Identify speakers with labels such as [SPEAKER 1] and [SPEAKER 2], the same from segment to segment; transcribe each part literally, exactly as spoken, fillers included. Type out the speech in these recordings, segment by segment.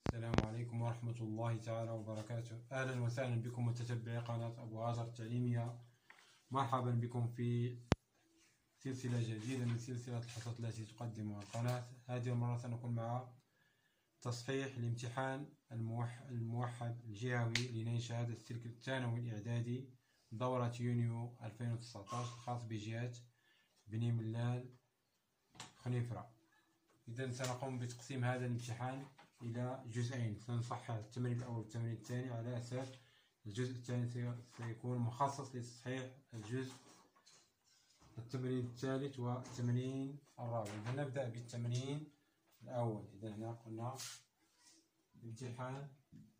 [SPEAKER 1] السلام عليكم ورحمة الله تعالى وبركاته. أهلا وسهلا بكم متتبعي قناة أبو هاجر التعليمية. مرحبا بكم في سلسلة جديدة من سلسلة الحصص التي تقدمها القناة. هذه المرة سنكون مع تصحيح الامتحان الموحد الجهوي لنيل شهادة السلك الثانوي الإعدادي دورة يونيو ألفين وتسعة عشر الخاص بجهة بني ملال خنيفرة. إذا سنقوم بتقسيم هذا الامتحان إلى جزئين، سنصحح التمرين الأول والتمرين الثاني، على أساس الجزء الثاني سيكون مخصص لتصحيح الجزء التمرين الثالث والتمرين الرابع. إذا نبدأ بالتمرين الأول. إذا هنا قلنا امتحان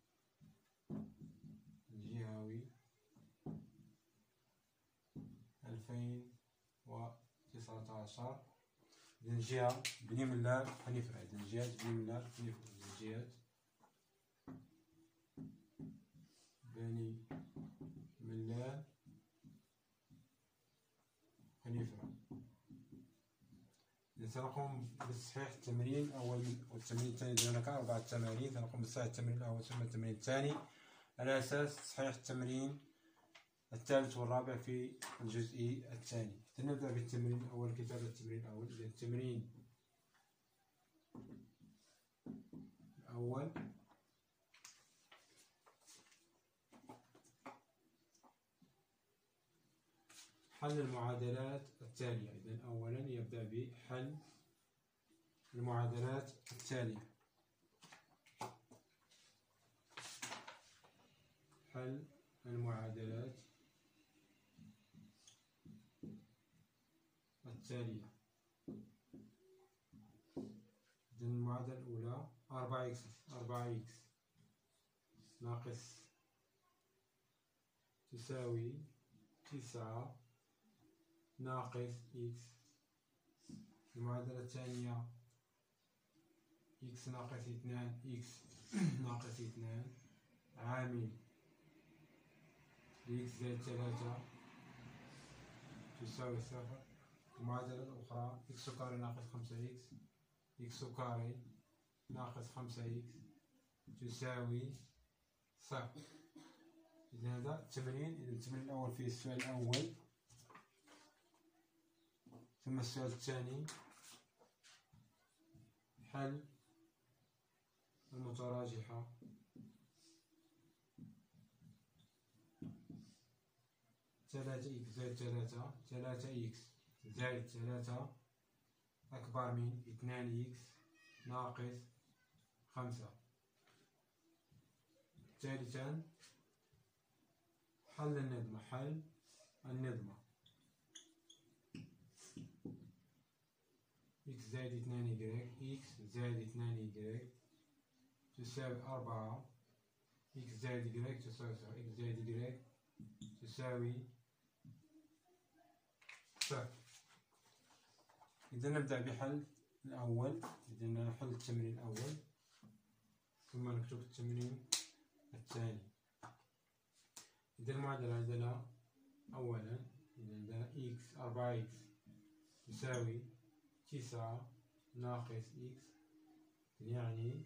[SPEAKER 1] الجهوي ألفين وتسعة عشر. إذا الجهة بني ملال خنيفرة. إذا جهة بني ملال خنيفرة. جهة بني ملال خنيفرة. إذا سنقوم بتصحيح التمرين الأول والتمرين الثاني. إذا هناك أربعة تمارين، سنقوم بتصحيح التمرين الأول ثم التمرين الثاني على أساس تصحيح التمرين الثالث والرابع في الجزء الثاني. نبدأ بالتمرين الأول. كتابة التمرين الأول. إذا التمرين الأول حل المعادلات التالية. إذا أولا يبدأ بحل المعادلات التالية. حل المعادلات التالية. إذا المعادلة الأولى أربعة إكس أربعة إكس ناقص تساوي تسعة ناقص إكس. المعادلة الثانية إكس ناقص اثنان إكس ناقص اثنان عامل إكس زائد ثلاثة تساوي صفر. المعادلة الأخرى إكس كاري ناقص خمسة إكس إكس كاري ناقص خمسة إكس تساوي صفر. إذا هذا التمرين. إذا التمرين الأول فيه السؤال الأول ثم السؤال الثاني حل المتراجحة ثلاثة إكس زائد ثلاثة ثلاثة إكس زائد ثلاثة أكبر من اثنان إكس ناقص خمسة. ثالثا حل النظمة. حل النظمة إكس زائد اثنان إكس إكس زائد اثنان إكس تساوي أربعة إكس زائد إكس تساوي صفر. إكس زائد إكس تساوي صفر. إذا نبدأ بحل الأول. إذا نحل التمرين الأول ثم نكتب التمرين الثاني. إذا المعادلة عندنا أولا إذا عندنا إكس أربعة إكس تساوي تسعة ناقص إكس، يعني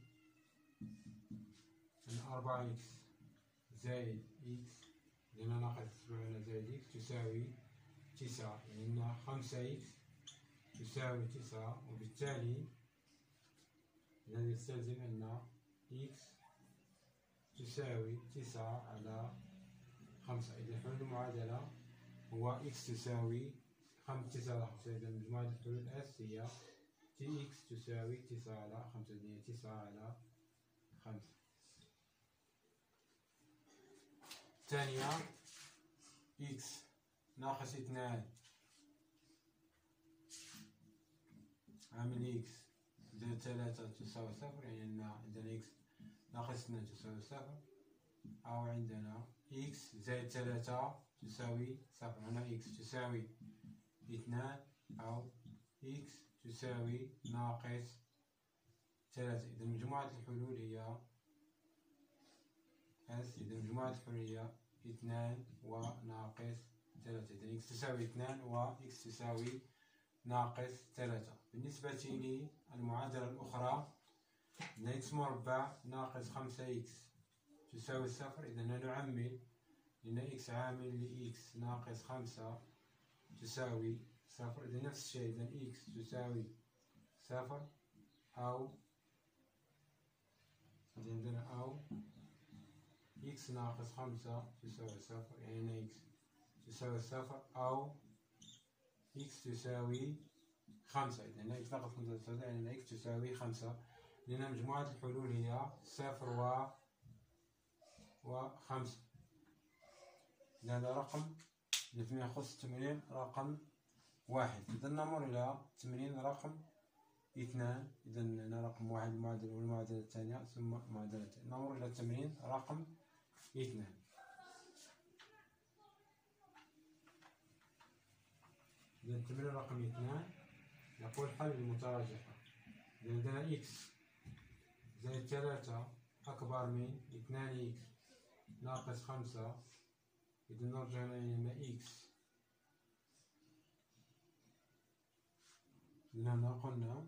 [SPEAKER 1] أن أربعة إكس زائد إكس لأننا ناقص سبعون زائد إكس تساوي تسعة، يعني أن خمسة إكس تساوي تسعة، وبالتالي إذا يستلزم أن إكس تساوي تسعة على خمسة. إذا حل المعادلة هو إكس تساوي خمسة تسعة على خمسة. إذا مجموعة الحلول الأس هي تي إكس تساوي تسعة على خمسة، هي تسعة على خمسة. الثانية إكس ناقص اثنان عامل إكس زائد ثلاثة تساوي صفر، يعني أن عندنا إكس ناقص اثنان تساوي صفر، أو عندنا إكس زائد ثلاثة تساوي صفر. هنا إكس تساوي اثنان أو إكس تساوي ناقص ثلاثة. إذا مجموعة الحلول هي أس. إذا مجموعة الحلول هي اثنان وناقص ثلاثة. إذا إكس تساوي اثنان وإكس تساوي ناقص ثلاثة. بالنسبة للمعادلة الأخرى إن إكس مربع ناقص خمسة إكس تساوي صفر. إذا نعمل لأن إكس عامل لإكس ناقص خمسة تساوي صفر. إذا نفس الشيء، إذا إكس تساوي صفر أو عندنا أو إكس ناقص خمسة تساوي صفر، يعني أن إكس تساوي صفر أو إكس تساوي خمسة. إذا إكس ناقص خمسة تساوي، يعني أن إكس تساوي خمسة، لأن مجموعة الحلول هي صفر و وخمسة. هذا رقم فيما يخص التمرين رقم واحد. إذا نمر إلى تمرين رقم اثنان. إذا هنا رقم واحد المعادلة والمعادلة الثانية ثم المعادلة الثانية. نمر إلى التمرين رقم اثنان. إذا التمرين رقم اثنان يقول حل المتراجحة. إذا عندنا إكس زائد ثلاثة أكبر من اثنان إكس ناقص خمسة. إذا نرجع إلى إكس، هنا قلنا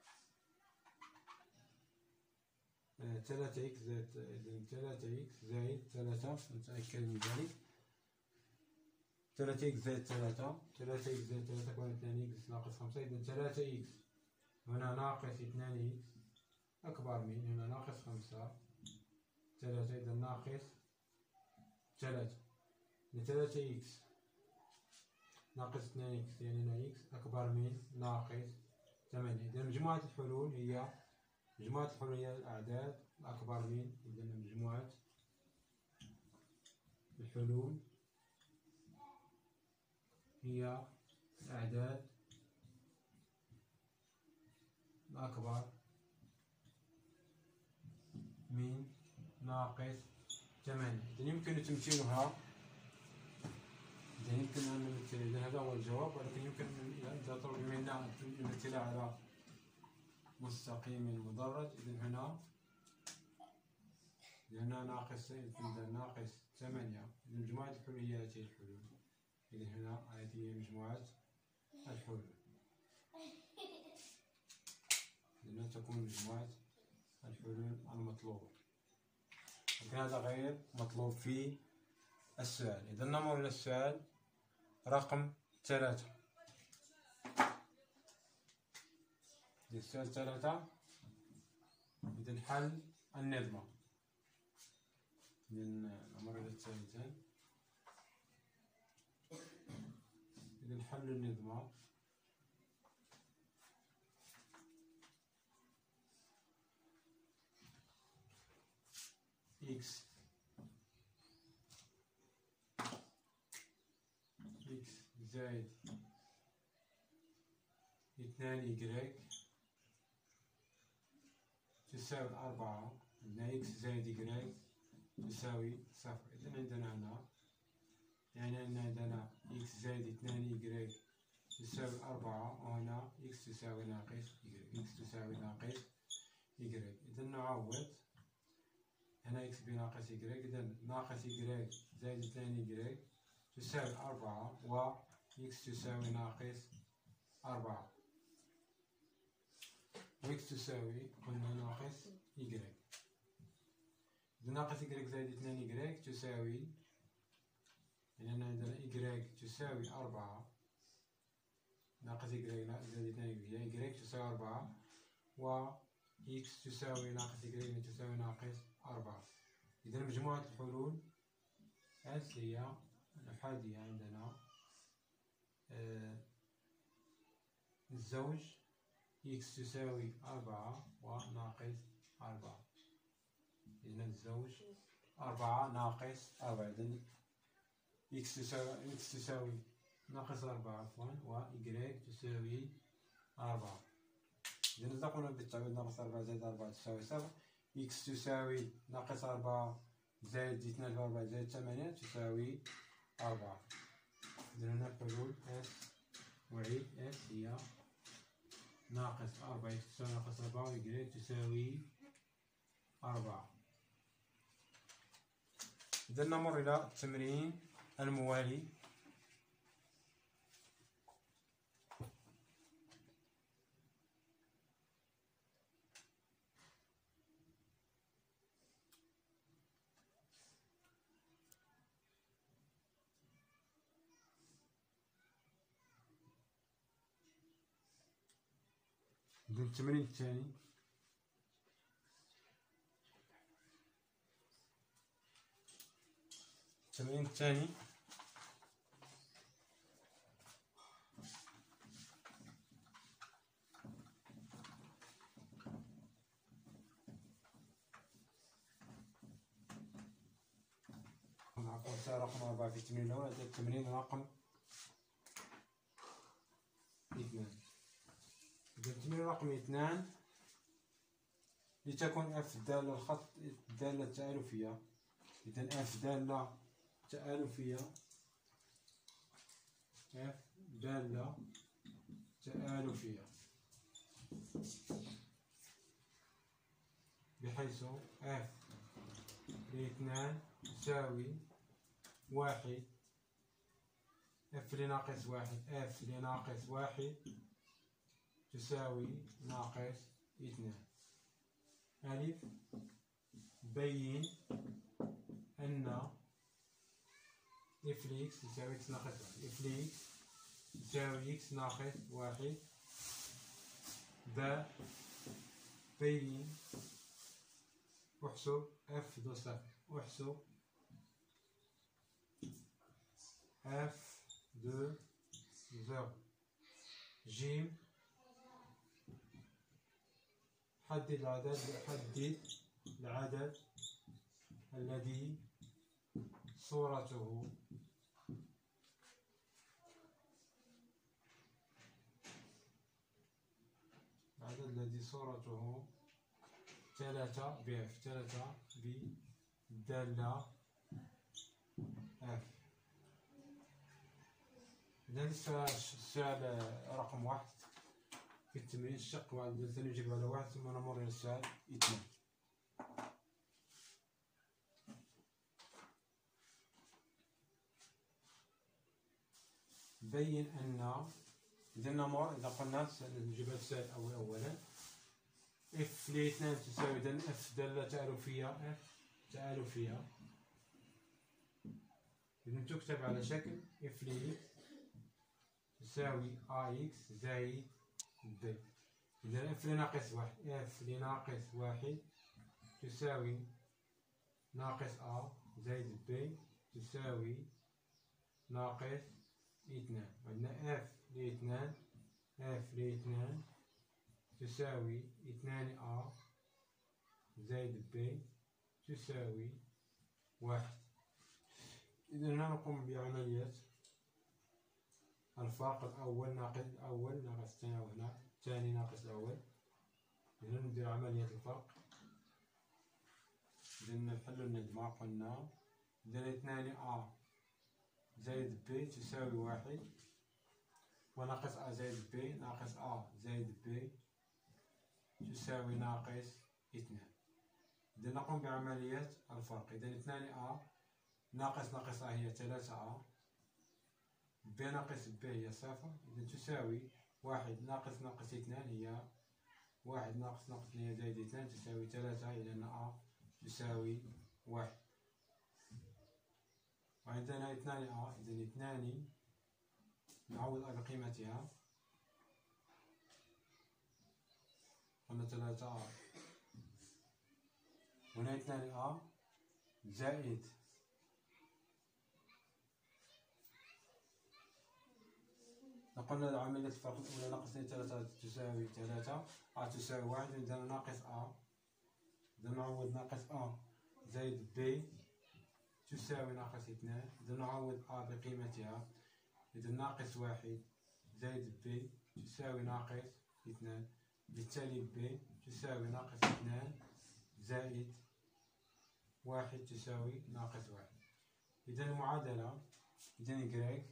[SPEAKER 1] ثلاثة إكس زائد إذا ثلاثة إكس زائد ثلاثة، نتأكد من ذلك. ثلاثة إكس زائد ثلاثة، ثلاثة إكس زائد ثلاثة كون اثنان إكس ناقص خمسة. إذا ثلاثة إكس هنا ناقص اثنان إكس أكبر من هنا ناقص خمسة ثلاثة. إذا ناقص ثلاثة. إذا ثلاثة إكس ناقص اثنان إكس يعني هنا إكس أكبر من ناقص ثمانية. إذا مجموعة الحلول هي مجموعة الحلول هي الأعداد الأكبر من. إذا مجموعة الحلول هي الأعداد الأكبر من ناقص ثمانية. إذا يمكن تمثيلها، إذا يمكن أن نمثل، إذا هذا هو الجواب، ولكن يمكن أن تطلب منا أن نمثلها على مستقيم مدرج. إذا هنا هنا ناقص إذا ناقص ثمانية. إذا مجموعة الحلول هي هذه الحلول. إذا هنا هذه هي مجموعة الحلول. إذا تكون مجموعة الحلول المطلوبة، لكن هذا غير مطلوب في السؤال. إذا نمر إلى السؤال رقم ثلاثة. إذا السؤال ثلاثة، إذا حل النظمة. إذا نمر إلى الثالثة. إذا حل النظمة. إكس إكس زائد اثنان إيكغيك تساوي أربعة. عندنا إكس زائد إيكغيك تساوي صفر. إذا عندنا هنا يعني أن عندنا إكس زائد اثنان إيكغيك تساوي أربعة، وهنا إكس تساوي ناقص إيكغيك، إكس تساوي ناقص إيكغيك. إذا نعوض هنا إكس بناقص إيكغيك. إذا ناقص إيكغيك زائد اثنان إيكغيك تساوي أربعة، و إكس تساوي ناقص أربعة، و إكس تساوي قلنا ناقص إيكغيك. إذا ناقص إيكغيك زائد اثنان إيكغيك تساوي، يعني عندنا إيكغيك تساوي أربعة ناقص إيكغيك زائد اثنان إيكغيك، إيكغيك تساوي أربعة، و إكس تساوي ناقص إيكغيك تساوي ناقص أربعة. إذا مجموعة الحلول هي الأحادية عندنا آه الزوج إكس تساوي أربعة وناقص أربعة. إذا الزوج أربعة ناقص أربعة. إذا إكس تساوي إكس تساوي ناقص أربعة عفوا، و إيكغيك تساوي أربعة. إذا إذا قلنا بالتعويض ناقص أربعة زائد أربعة تساوي صفر، إكس تساوي ناقص أربعة زائد اثنان في أربعة زائد ثمانية تساوي أربعة. إذا هنا الحلول إس وعيد إس هي ناقص أربعة إكس تساوي ناقص أربعة، وإيكغيك تساوي أربعة. إذا نمر إلى التمرين الموالي. إذن التمرين الثاني التمرين الثاني رقم أربعة في التمرين الأول. هذا التمرين رقم اثنان. التمرين رقم اثنان لتكون اف دالة الخط دالة تآلفية. إذا اف دالة تآلفية اف دالة تآلفية بحيث اف لاثنان تساوي واحد اف لناقص واحد اف لناقص واحد تساوي ناقص اثنان. ألف بين أن اف لإكس يساوي إكس ناقص واحد اف لإكس يساوي إكس ناقص واحد. باء بين احسب اف دو صفر احسب اف دو زيرو. جيم حدد العدد حدد العدد الذي صورته العدد الذي صورته ثلاثة بإف ثلاثة بدالة اف. إذا السؤال رقم واحد في التمرين الشق واحد سنجيب على واحد ثم نمر إلى السؤال اثنين. بين أن إذا نمر إذا قلنا نجيب السؤال الأول أولا اف لاثنان تساوي إذا اف دالة تآلفية اف تآلفية إذا تكتب على شكل اف لإكس تساوي اي اكس زائد ب. إذا اف لناقص واحد اف لناقص واحد تساوي ناقص ا زائد ب تساوي ناقص اثنان. عندنا اف لاثنان اف لاثنان تساوي اثنان ا زائد ب تساوي واحد. إذا هنا نقوم بعملية الفرق الأول ناقص الأول ناقص الثاني وهنا الثاني ناقص الأول. إذا ندير عملية الفرق. إذا نحل النجمة قلنا إذا اثنان أ زائد ب تساوي واحد وناقص أ زائد ب ناقص أ زائد ب تساوي ناقص اثنان. إذا نقوم بعملية الفرق. إذا اثنان أ ناقص ناقص أ هي ثلاثة أ ب ناقص ب هي صفر. إذا تساوي واحد ناقص ناقص اثنان هي واحد ناقص ناقص اثنان هي زائد اثنان تساوي ثلاثة. إذا أ تساوي واحد. وعندنا اثنان أ إذا اثنان نعوض أ بقيمتها قلنا ثلاثة أ هنا اثنان أ زائد قلنا عملية الفرق الأولى ناقص ثلاثة تساوي ثلاثة أ تساوي واحد. إذا ناقص أ إذا نعوض ناقص أ زائد ب تساوي ناقص اثنان. إذا نعوض أ بقيمتها إذا ناقص واحد زائد ب تساوي ناقص اثنان. بالتالي ب تساوي ناقص اثنان زائد واحد تساوي ناقص واحد. إذا المعادلة إذا إكس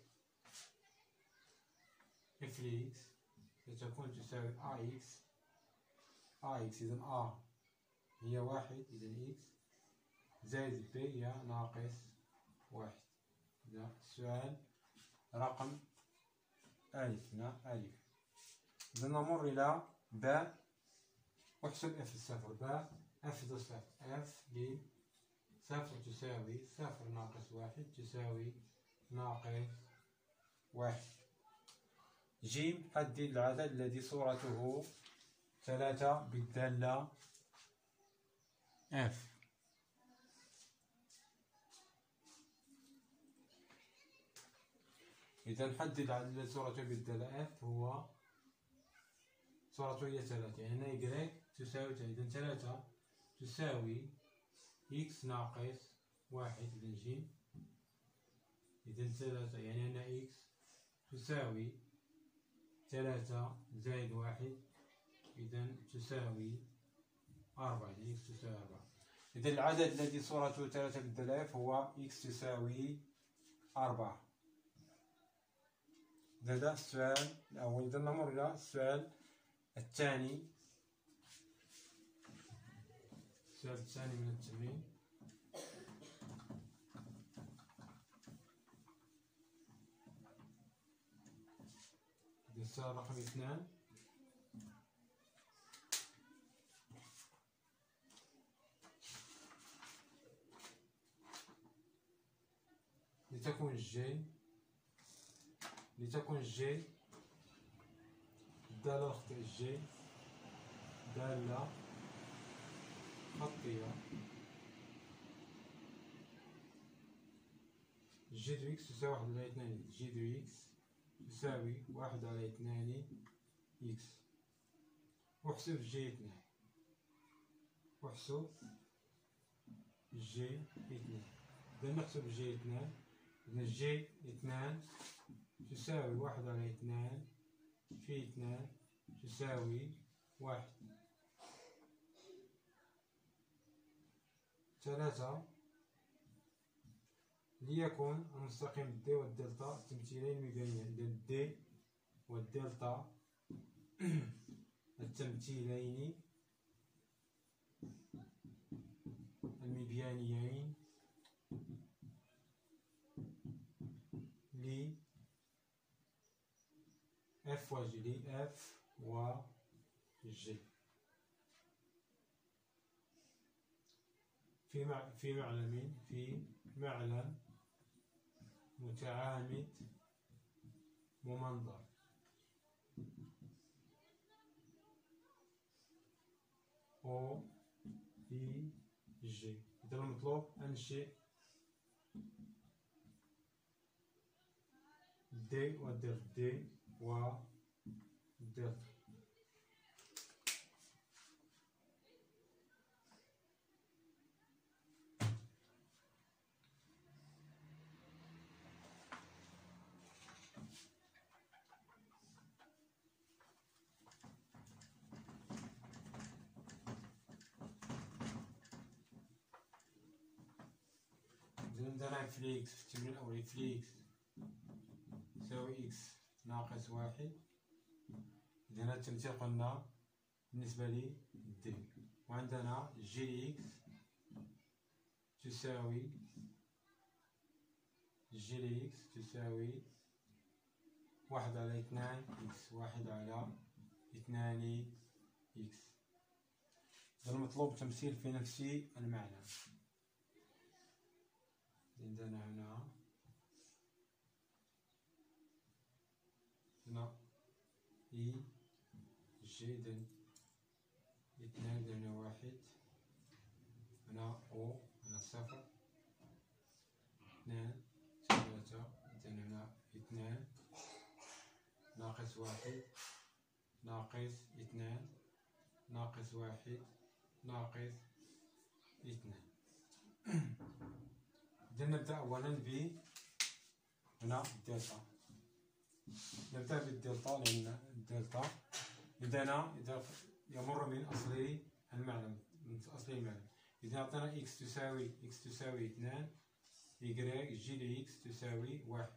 [SPEAKER 1] اف لإكس ستكون تساوي أ إكس أ إكس إذا أ هي واحد إذا إكس زائد ب هي ناقص واحد. إذا السؤال رقم ألف هنا ألف. إذا نمر إلى باء احسب اف الصفر. باء اف دو صفر اف ل صفر تساوي صفر ناقص واحد تساوي ناقص واحد. جيم حدد العدد الذي صورته ثلاثة بالدالة اف. إذا نحدد العدد الذي صورته بالدالة اف هو صورته هي ثلاثة، يعني هنا y تساوي إذا ثلاثة تساوي x ناقص واحد، إذا ج. إذا ثلاثة يعني هنا x تساوي ثلاثة زائد واحد، إذا تساوي أربعة، إذا x تساوي أربعة. إذا العدد الذي صورته ثلاثة بالدالة f هو x تساوي أربعة. هذا السؤال الأول. إذا نمر إلى السؤال الثاني. السؤال الثاني من التمرين. السؤال رقم اثنان. لتكون الجي لتكون الجي الدالة الخطية الجي دالة خطية جي دو إكس تساوي واحد على اثنان، جي دو إكس تساوي واحد على اثنان إكس. احسب جي اثنان، احسب جي اثنان. إذا نحسب جي اثنان، إذا جي اثنان تساوي واحد على اثنان في اثنان تساوي واحد. ثلاثة ليكن المستقيم دي والدلتا تمثيلين مبينين. إذا دي والدلتا التمثيلين المبيانيين ل اف و جي، ل اف و جي في مع في معلم في معلم متعامد ممنظر. او اي جي. إذا المطلوب أنشئ دي ودلتا دي ودلتا. عندنا فليكس في التمرين الأول. فليكس تساوي إكس ناقص واحد. إذا هذا التمثيل قلنا بالنسبة لي دي. وعندنا جي إكس تساوي جي إكس تساوي واحد على اثنان إكس، واحد على اثنان إكس. إذا المطلوب تمثيل في نفس المعنى. عندنا هنا هنا إي جي، إذن اثنان، إذن هنا واحد، هنا أو، هنا صفر، اثنان، ثلاثة، إذن هنا اثنان ناقص واحد ناقص اثنان ناقص واحد ناقص اثنان. إذا نبدأ أولا ب هنا الدلتا. نبدأ بالدلتا لأن الدلتا إذا أنا إذا يمر من أصل المعلم من أصل المعلم. إذا أعطينا إكس تساوي إكس تساوي اثنان، إيكغيك جي دو إكس تساوي واحد.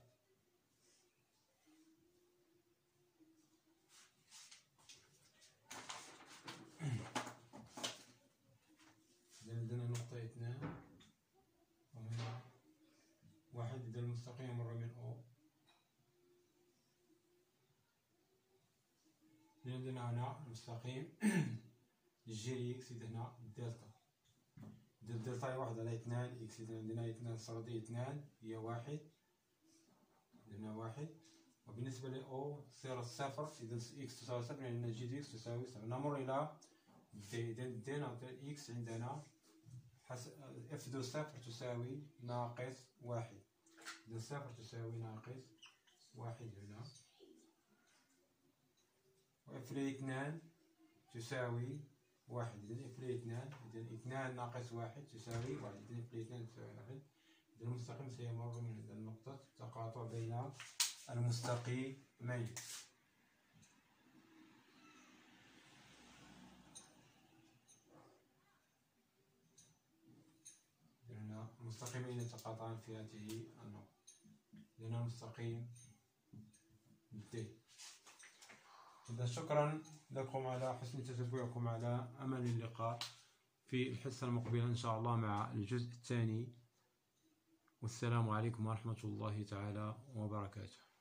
[SPEAKER 1] إذا عندنا نقطة اثنان وهنا واحد. إذا المستقيم يمر من أو. إذا عندنا هنا مستقيم جي إكس. إذا هنا الدلتا، إذا الدلتا هي واحد على اثنان إكس. إذا عندنا اثنان صارت اثنان هي واحد. إذا هنا واحد وبالنسبة ل O تصير الصفر، إذا إكس تساوي صفر يعني جي دي إكس تساوي صفر. نمر إلى دي، إذا دي نعطي إكس عندنا اف دو صفر تساوي ناقص واحد، إذا صفر تساوي ناقص واحد هنا، واف لي اثنان تساوي واحد، إذا اف لي اثنان، إذا اثنان ناقص واحد تساوي واحد، إذا اف لي اثنان تساوي واحد. إذا المستقيم سيمر من النقطة تقاطع بين المستقيمين. لأن المستقيمين يتقاطعان في هذه النقطة، لأن المستقيم د. إذا شكرا لكم على حسن تتبعكم، على أمل اللقاء في الحصة المقبلة إن شاء الله مع الجزء الثاني، والسلام عليكم ورحمة الله تعالى وبركاته.